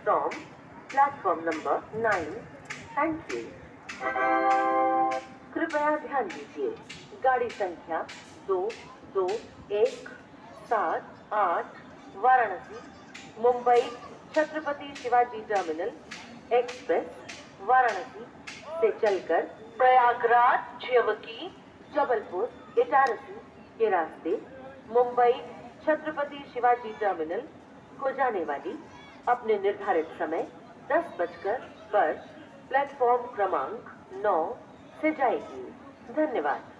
from platform number 9. Thank you. कृपया ध्यान दीजिए, गाड़ी संख्या 2217 वाराणसी मुंबई छत्रपति शिवाजी टर्मिनल एक्सप्रेस वाराणसी से चलकर प्रयागराज ज्यवकी जबलपुर इटारसी के रास्ते मुंबई छत्रपति शिवाजी टर्मिनल को जाने वाली अपने निर्धारित समय 10 बजकर पर प्लेटफॉर्म क्रमांक 9 से जाएगी। धन्यवाद।